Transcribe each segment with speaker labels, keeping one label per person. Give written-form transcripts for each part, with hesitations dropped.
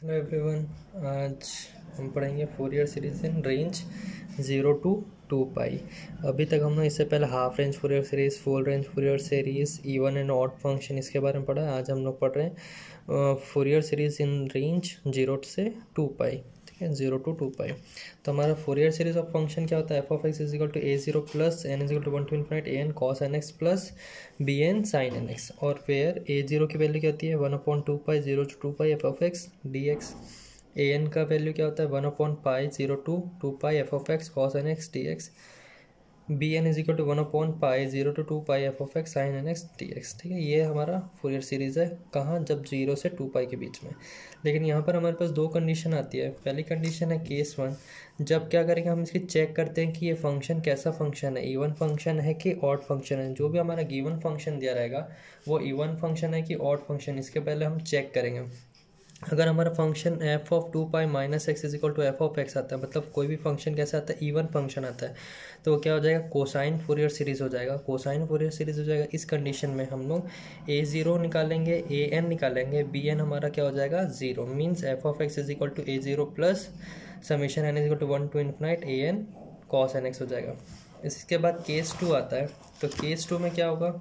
Speaker 1: Hello everyone, आज हम पढ़ेंगे Fourier series in range 0 to 2 pi. अभी तक हमने इससे पहले half range Fourier series, full range Fourier series, even and odd function इसके बारे में पढ़ा है। आज हम लोग पढ़ रहे हैं फोरियर सीरीज इन रेंज 0 से 2 पाई। ठीक है, 0 to 2 पाई। तो हमारा फोरियर सीरीज ऑफ फंक्शन क्या होता है? F of x is equal to a0 plus n is equal to 1 to infinite an cos nx plus bn sin nx, और where a0 की वैल्यू क्या होती है? 1/2 pi 0 to 2 pi f of x dx। an का value क्या होता है? 1/पाई 0 to 2 pi f of x cos nx dx। bn is equal to 1/पाई 0 to 2 pi f of x sine nx dx। ठीक है, ये हमारा फोरियर सीरीज है। कहाँ? जब 0 से 2 पाई के बीच में। लेकिन यहाँ पर हमारे पास दो कंडीशन आती है। पहली कंडीशन है केस 1, जब क्या करेंगे हम इसकी चेक करते हैं कि ये फंक्शन कैसा फंक्शन है, इवन फंक्शन है कि ऑड फंक्शन है। जो भी हमारा गिवन फंक्शन दिया रहेगा वो इवन फंक्शन है कि ऑड फंक्शन, इसके पहले हम चेक करेंगे। अगर हमारा function f of 2 pi minus x is equal to f of x आता है, मतलब कोई भी फंक्शन कैसा आता है? इवन फंक्शन आता है, तो वो क्या हो जाएगा? कोसाइन फोरियर सीरीज हो जाएगा। कोसाइन फोरियर सीरीज हो जाएगा। इस कंडीशन में हम लोग a0 निकालेंगे, an निकालेंगे, bn हमारा क्या हो जाएगा? 0। Means f of x is equal to a0 plus summation n is equal to 1 to infinite an cos nx हो जाएगा। इसके बाद केस 2 आता है। तो केस 2 में क्या होगा?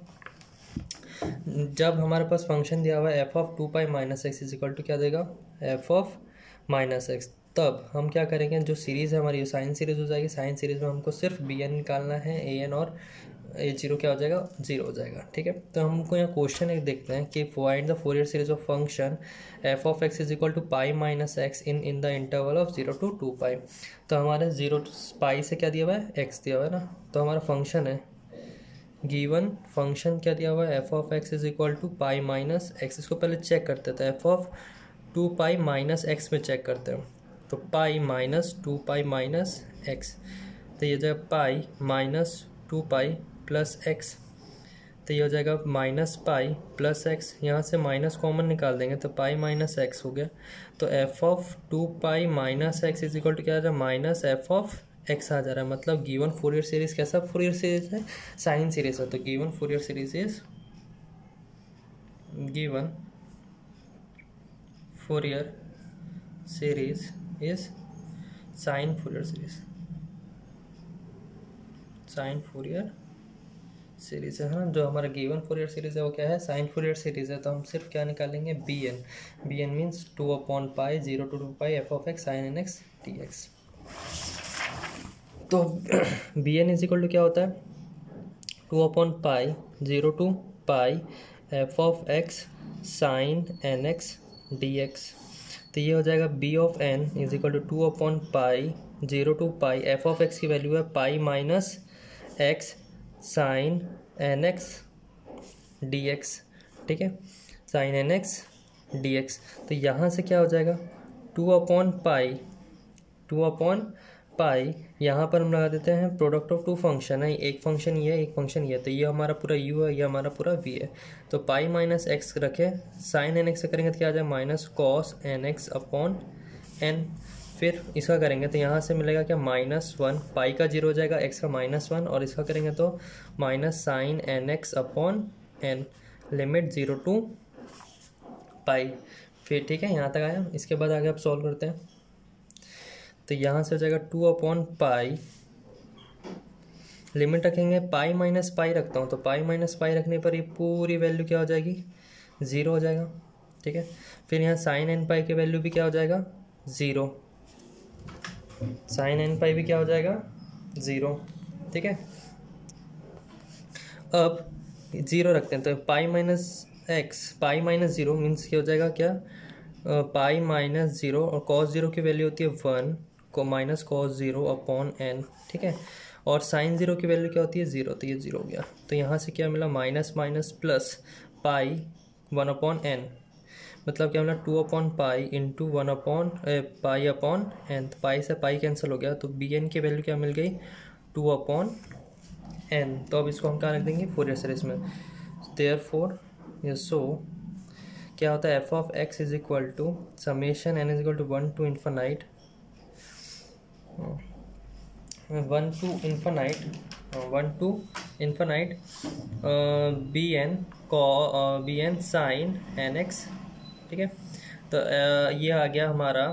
Speaker 1: जब हमारे पास फंक्शन दिया हुआ है f of 2 pi minus x is equal to क्या देगा? F of minus x. तब हम क्या करेंगे? जो सीरीज़ है हमारी साइन सीरीज हो जाएगी। साइन सीरीज में हमको सिर्फ बी एन निकालना है, ए एन और a0 क्या हो जाएगा? 0 हो जाएगा। ठीक है, तो हमको यहाँ क्वेश्चन एक देखते हैं कि find the Fourier series of function f of x is equal to pi minus x in the interval of 0 to 2 pi. तो हमारे 0 पाई से क्या दिया हुआ है? एक्स दिया हुआ है ना। तो हमारा फंक्शन है, गिवन फंक्शन क्या दिया हुआ है? F of x is equal to pi minus x. इसको पहले चेक करते थे, f of 2 pi minus x में चेक करते हैं। तो pi minus 2 pi minus x, तो ये हो जाएगा pi minus 2 pi plus x. तो ये हो जाएगा माइनस पाई प्लस एक्स। यहाँ से माइनस कॉमन निकाल देंगे तो पाई माइनस एक्स हो गया। तो f of 2 pi minus x is equal to क्या आ रहा है? माइनस एफ ऑफ एक्स आ जा रहा है। मतलब गिवन फोरियर सीरीज कैसा फोरियर सीरीज है? साइन सीरीज है। तो given Fourier series is given Fourier series is sine Fourier series. Sine Fourier series है ना। जो हमारा गिवन फोरियर सीरीज है वो क्या है? साइन फोरियर सीरीज है। तो हम सिर्फ क्या निकालेंगे? बी एन मीन्स 2/पाई 0 to 2 pi f of x sine nx dx। तो b n is equal to क्या होता है? 2/पाई 0 to pi f of x sine nx dx। तो ये हो जाएगा b of n is equal to 2/पाई 0 to pi f of x की वैल्यू है pi minus x sine nx dx। ठीक है, साइन nx dx। तो यहाँ से क्या हो जाएगा? 2/पाई यहाँ पर हम लगा देते हैं प्रोडक्ट ऑफ टू फंक्शन है। एक फंक्शन ये है, एक फंक्शन ये है। तो ये हमारा पूरा u है, ये हमारा पूरा v है। तो पाई माइनस एक्स रखे, साइन nx से करेंगे तो क्या आ जाएगा? Minus cos nx upon n। फिर इसका करेंगे तो यहाँ से मिलेगा क्या? -1। पाई का 0 हो जाएगा, x का -1, और इसका करेंगे तो minus sine nx upon n, limit 0 to pi. फिर ठीक है, यहाँ तक आया। इसके बाद आगे आप सॉल्व करते हैं। तो यहाँ से हो जाएगा 2/पाई, लिमिट रखेंगे पाई माइनस पाई रखता हूँ। तो पाई माइनस पाई रखने पर ये पूरी वैल्यू क्या हो जाएगी? 0 हो जाएगा। ठीक है, फिर यहाँ साइन एन पाई की वैल्यू भी क्या हो जाएगा? 0। साइन एन पाई भी क्या हो जाएगा? 0। ठीक है, अब 0 रखते हैं। तो pi minus x, pi minus 0 means क्या हो जाएगा? क्या? पाई माइनस 0, और कॉस 0 की वैल्यू होती है 1 को माइनस कॉस 0 अपॉन n। ठीक है, और साइन 0 की वैल्यू क्या होती है? 0। तो ये 0 हो गया। तो यहाँ से क्या मिला? Minus minus plus pi 1/n, मतलब क्या मिला? 2/पाई इंटू 1/पाई अपॉन n। तो पाई से पाई कैंसिल हो गया। तो बी एन की वैल्यू क्या मिल गई? 2/n। तो अब इसको हम क्या रख देंगे? फोरियर सीरीज में। देयरफॉर ये सो क्या होता है? F of x is equal to summation n is equal to 1 to infinite 1 to infinite bn sine nx ठीक है। तो ये आ गया हमारा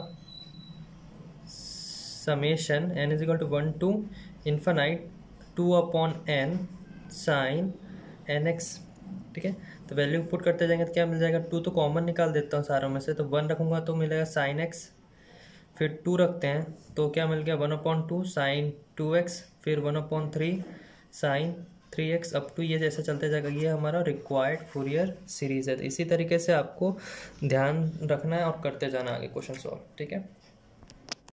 Speaker 1: summation n is equal to 1 to infinite 2/n sine nx, ठीक है। तो वैल्यू पुट करते जाएंगे तो क्या मिल जाएगा, 2 तो कॉमन निकाल देता हूँ सारों में से, तो 1 रखूँगा तो मिलेगा साइन x, फिर 2 रखते हैं तो क्या मिल गया 1/2 साइन 2x, फिर 1/3 साइन 3x, अप टू ये जैसे चलते जाएगा। ये हमारा रिक्वायर्ड फूरियर सीरीज है। तो इसी तरीके से आपको ध्यान रखना है और करते जाना आगे क्वेश्चन सॉल्व, ठीक है।